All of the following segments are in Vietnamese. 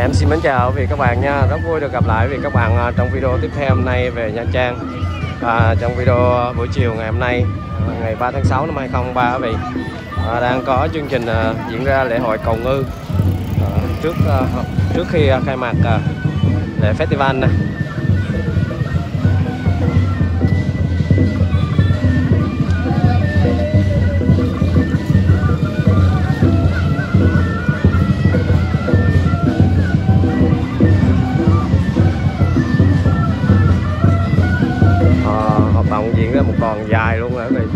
Em xin mến chào quý vị các bạn nha. Rất vui được gặp lại quý vị các bạn trong video tiếp theo hôm nay về Nha Trang. Trong video buổi chiều ngày hôm nay, ngày 3 tháng 6 năm 2023 quý vị, đang có chương trình diễn ra lễ hội cầu ngư trước khi khai mạc lễ festival này. Hoạt động diễn ra một còn dài luôn rồi quý vị.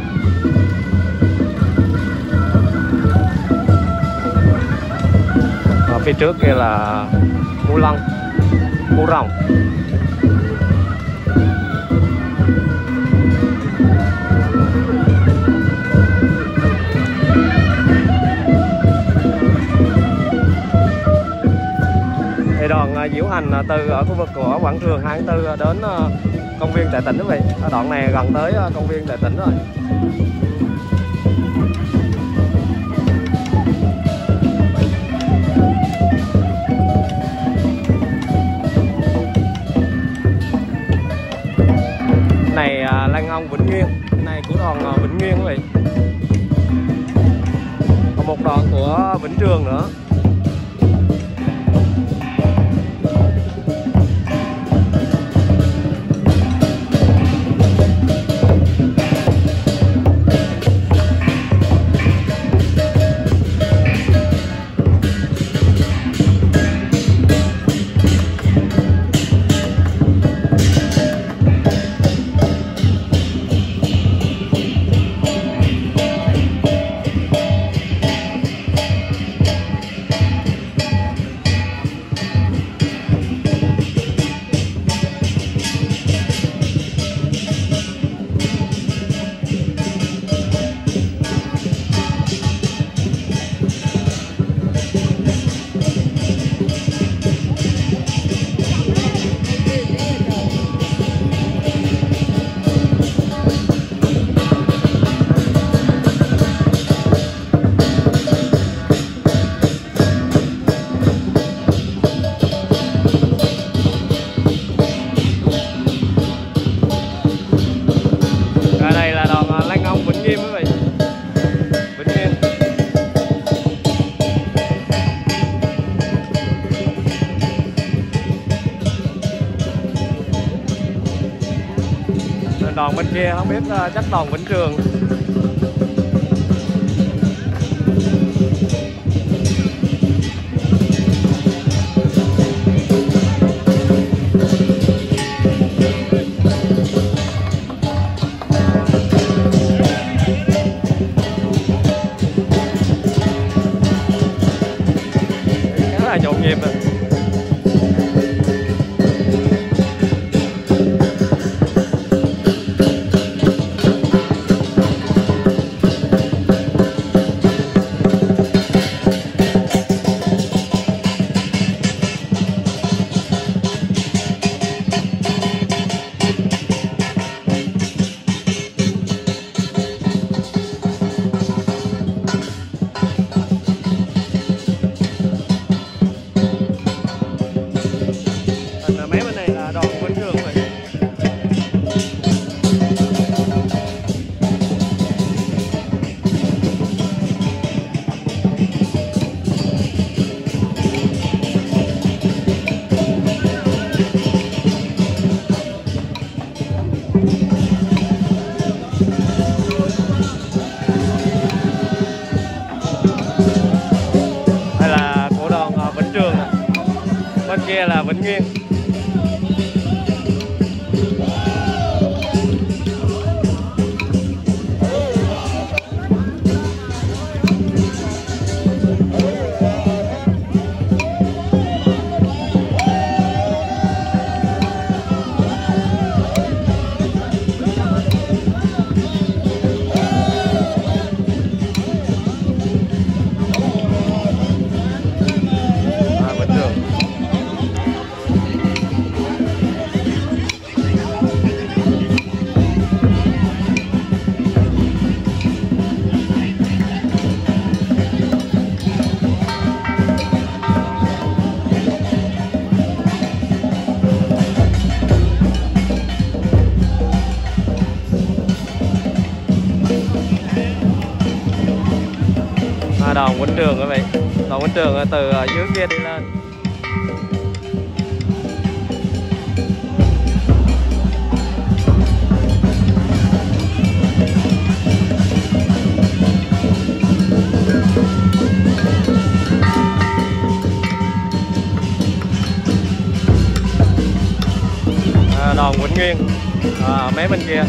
Phía trước kia là Mũ Lông, Mũ Rồng. Thì đoàn diễu hành từ ở khu vực của quảng trường 24 đến công viên Đại Tỉnh quý vị. Đoạn này gần tới công viên Đại Tỉnh rồi. Này Lan Ông Vĩnh Nguyên, này của đoàn Vĩnh Nguyên quý vị. Còn một đoạn của Vĩnh Trường nữa. Đoàn bên kia không biết chắc đoàn Vĩnh Trường. Khá là nhộn nhịp rồi. Bên kia là Vĩnh Nguyên. Vĩnh Trường. Đòn Quýnh Trường quý vị. Đòn Quýnh Trường từ dưới kia đi lên. Đòn Vĩnh Nguyên mấy bên kia.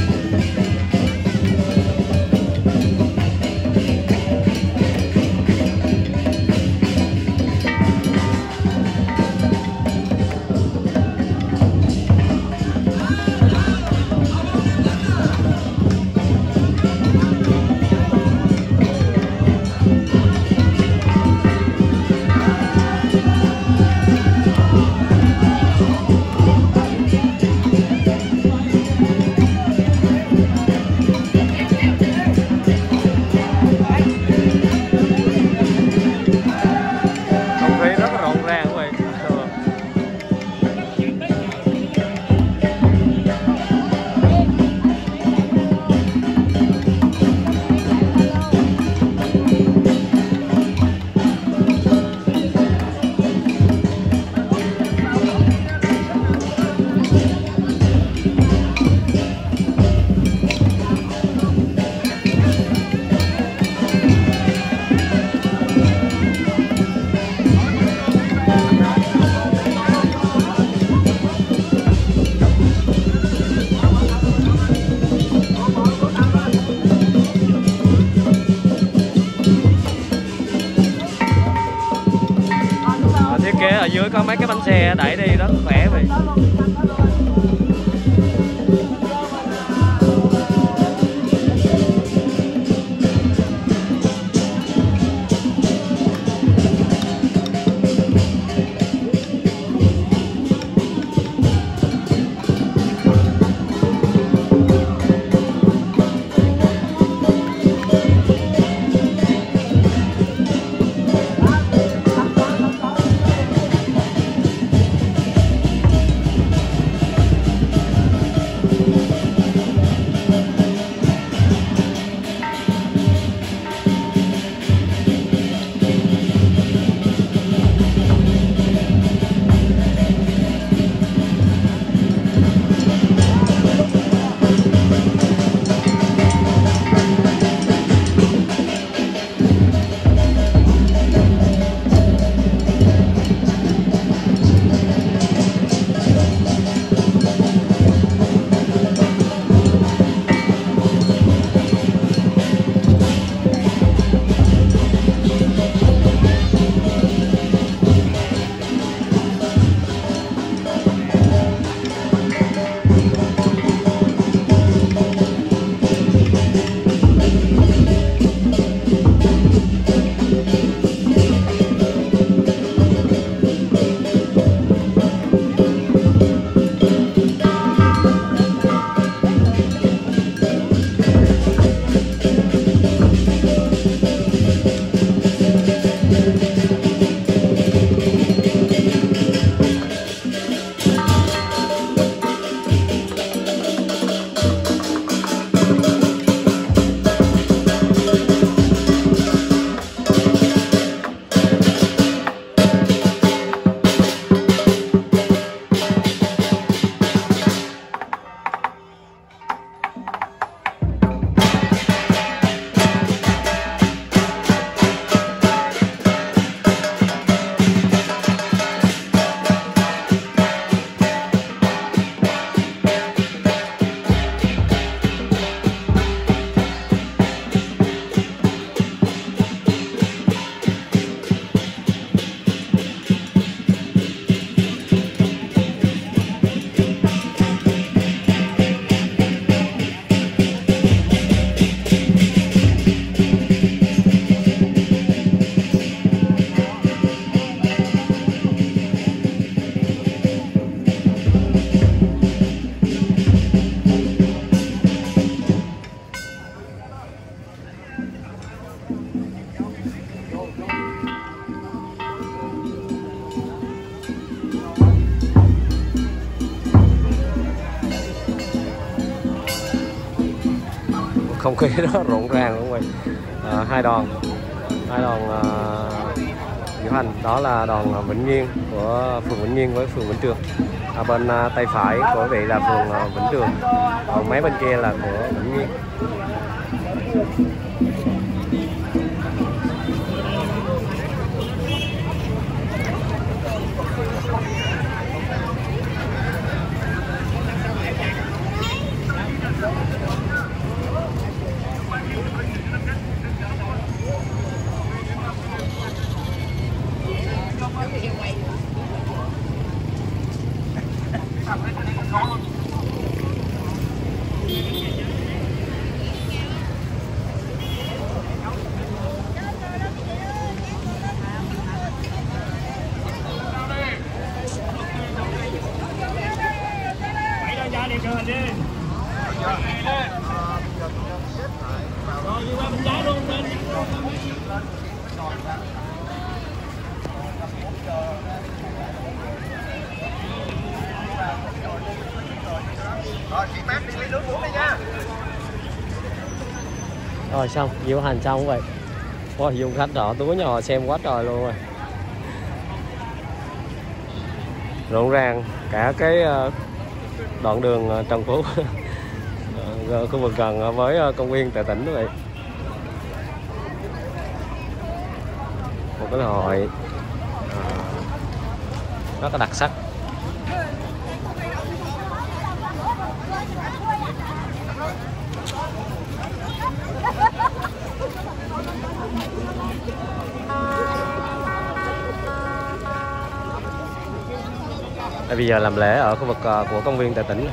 Ở dưới có mấy cái bánh xe đẩy đi rất khỏe vậy. Không khí rất rộn ràng luôn rồi. Hai đoàn hai đoàn diễu hành. Đó là đoàn Vĩnh Nghiên của phường Vĩnh Nghiên với phường Vĩnh Trường. Ở bên tay phải của quý vị là phường Vĩnh Trường, còn mấy bên kia là của Vĩnh Nghiên. Rồi xong, diễu hành xong vậy. Wow, du khách đỏ túi nhỏ xem quá trời luôn rồi. Rộn ràng cả cái đoạn đường Trần Phú khu vực gần với công viên Tuệ Tĩnh đó vậy. Một cái lễ hội rất là đặc sắc. Bây giờ làm lễ ở khu vực của công viên Tuệ Tĩnh.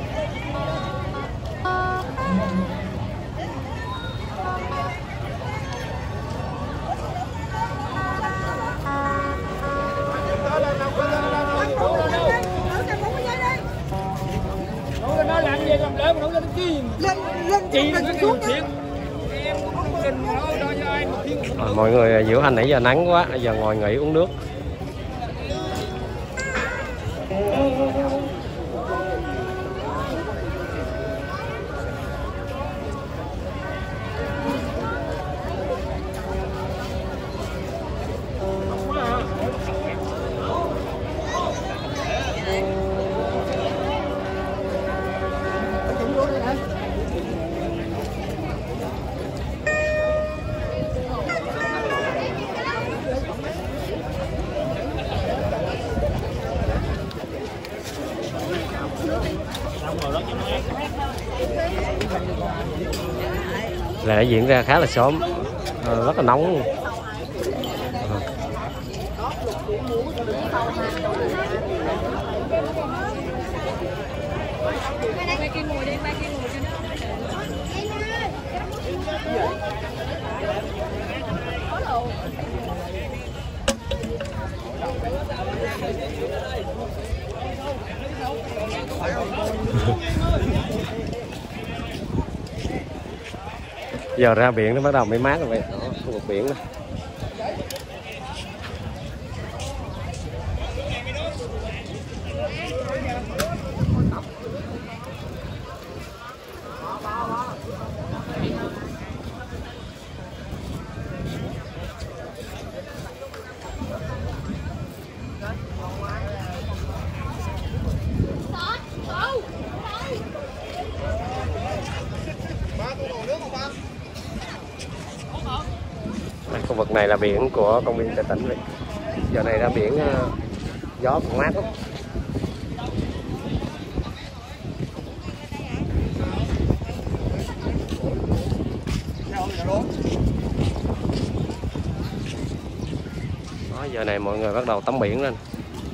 Mọi người diễu hành nãy giờ nắng quá, bây giờ ngồi nghỉ uống nước. Lễ diễn ra khá là sớm, rất là nóng luôn. Giờ ra biển nó bắt đầu mới mát rồi vậy. Đó, khu vực biển này. Khu vực này là biển của công viên Tuệ Tĩnh. Giờ này ra biển gió cũng mát lắm. Đó, giờ này mọi người bắt đầu tắm biển lên.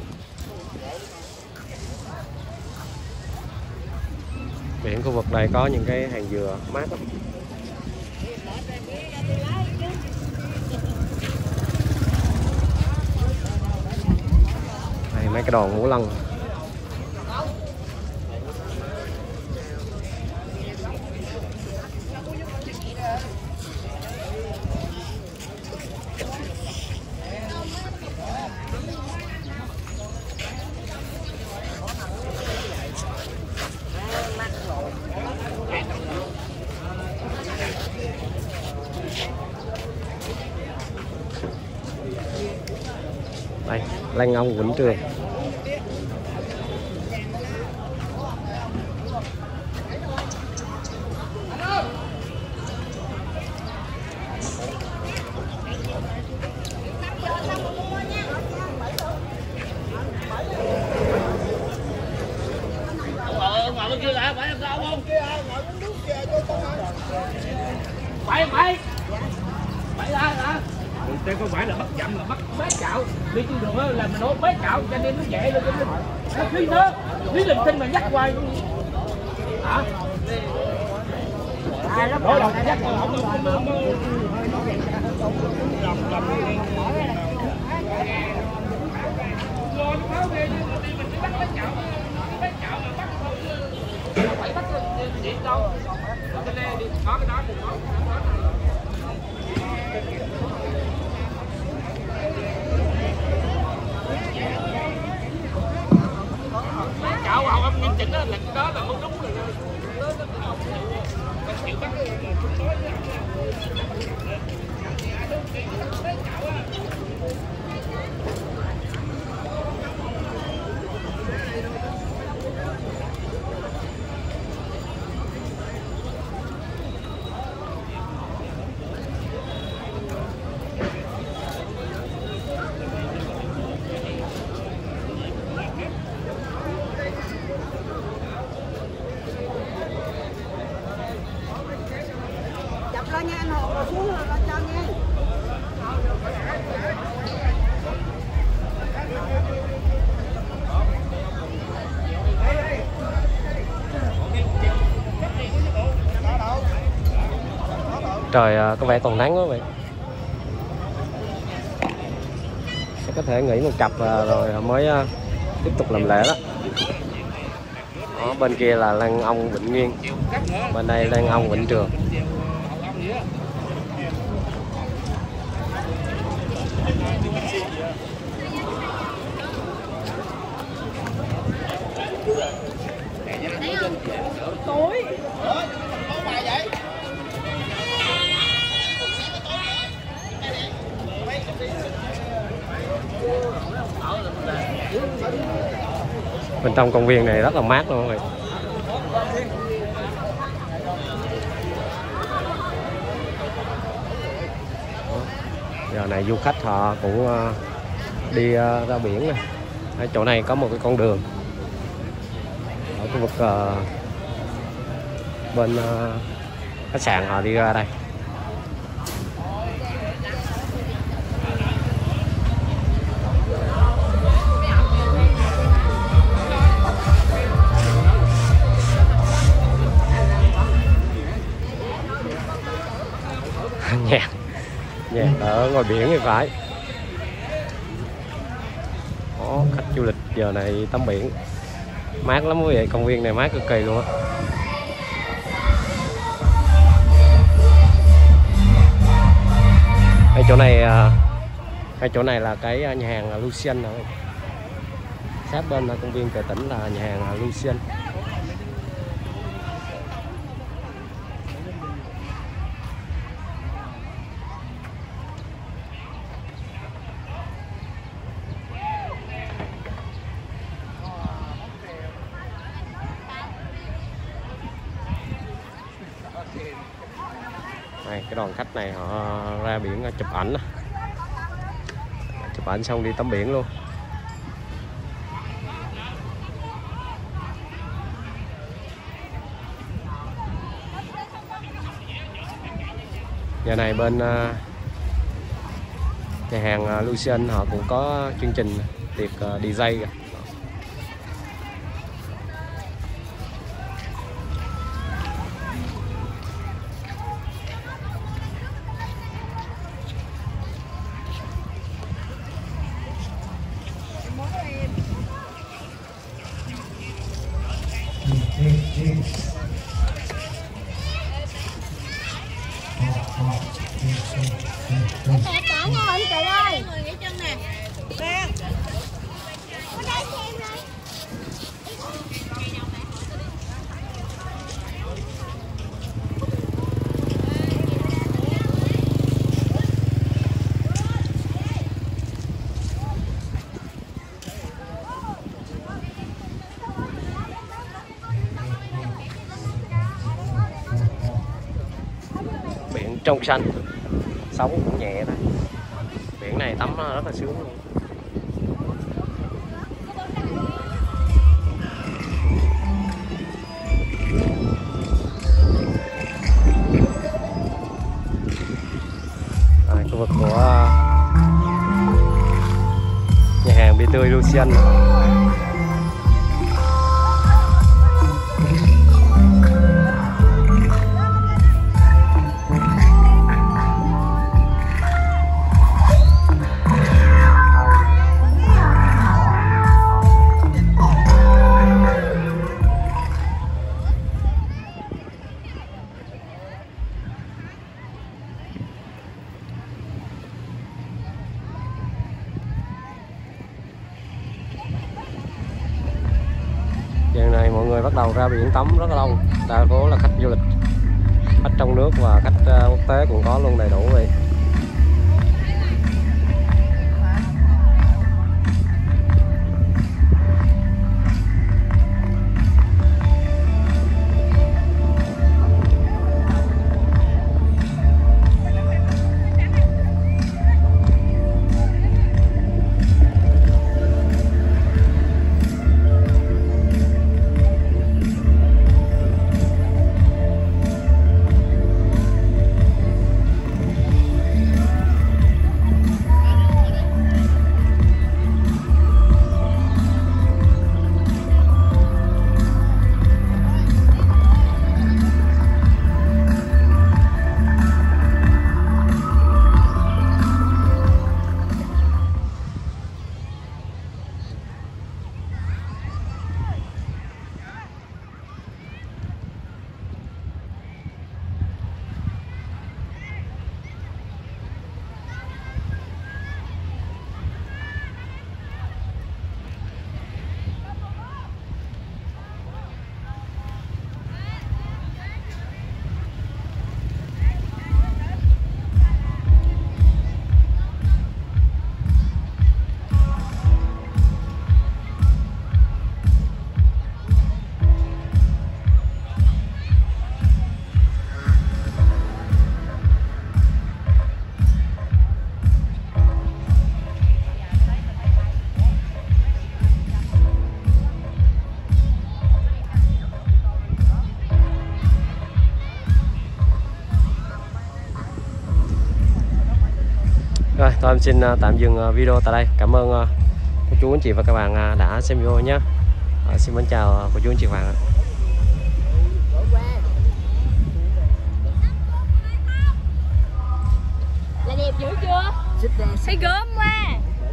Biển khu vực này có những cái hàng dừa mát lắm. Đây, mấy cái đòn múa lân. Lăng Ông Vĩnh Trường. Đây không phải là bắt chậm, là bắt bế cạo. Đi trên đường là mình nói bế cạo cho nên nó dễ luôn. Nó khí linh tinh mà nhắc hoài. Hả? Đó là nhắc cạo vào ông nghiêm chỉnh đó là cái đó là không đúng rồi. Lo nha anh Hồ, xuống lo cho nha. Trời có vẻ còn nắng quá vậy. Sẽ có thể nghỉ một cặp rồi mới tiếp tục làm lễ đó. Đó, bên kia là Lăng Ông Vĩnh Nguyên, bên đây Lăng Ông Vĩnh Trường. Tối. Bên trong công viên này rất là mát luôn mọi người. Giờ này du khách họ cũng đi ra biển này. Ở chỗ này có một cái con đường ở khu vực bên khách sạn họ đi ra đây. nhạc ở ngoài biển thì phải. Đó, khách du lịch giờ này tắm biển mát lắm quý vị, công viên này mát cực kỳ luôn á. Cái chỗ này là cái nhà hàng Lucien rồi. Sát bên công viên Kề Tỉnh là nhà hàng Lucien. Này, cái đoàn khách này họ ra biển chụp ảnh, chụp ảnh xong đi tắm biển luôn. Giờ này bên nhà hàng Lucien họ cũng có chương trình tiệc DJ kìa. Cả ngon anh chị ơi. Người nghỉ chân nè. trong xanh, sóng cũng nhẹ thôi. Biển này tắm rất là sướng luôn. Khu vực của nhà hàng bia tươi Lucian. Giờ này mọi người bắt đầu ra biển tắm rất là đông, đa số là khách du lịch, khách trong nước và khách quốc tế cũng có luôn, đầy đủ vậy. Rồi, tôi em xin tạm dừng video tại đây. Cảm ơn cô chú anh chị và các bạn đã xem video nhé. Xin mến chào cô chú anh chị và các bạn. Là đẹp dữ chưa? Thấy gớm quá.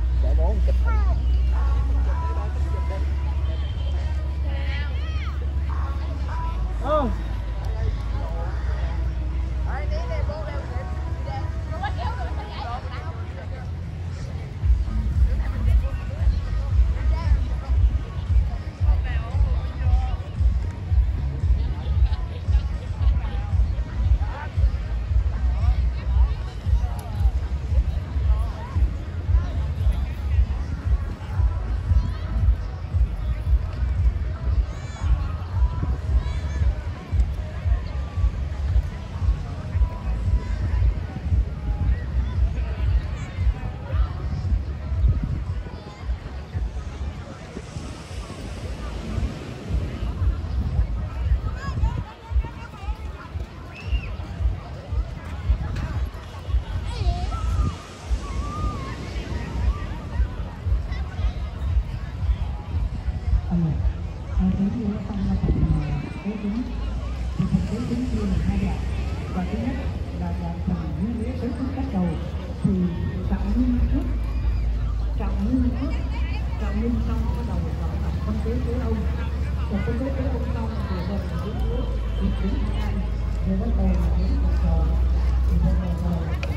Và thứ nhất là phần nguyên lý tới phương cách đầu thì trọng nguyên trước trọng nguyên xong bắt đầu gọi là phân tế tế ông, còn phân tế tế ông xong thì một cái yếu thì chính hai thì bắt đầu là những trò thì bắt đầu